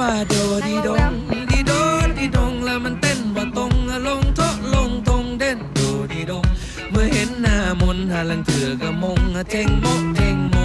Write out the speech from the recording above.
โดดีดงดีโดดีดงแล้วมันเต้นว่าตรงลงโทะลงตรงเด่นโดดีดงเมื่อเห็นหน้ามนหาลังเถื่อกะมงเทงโมเทงโม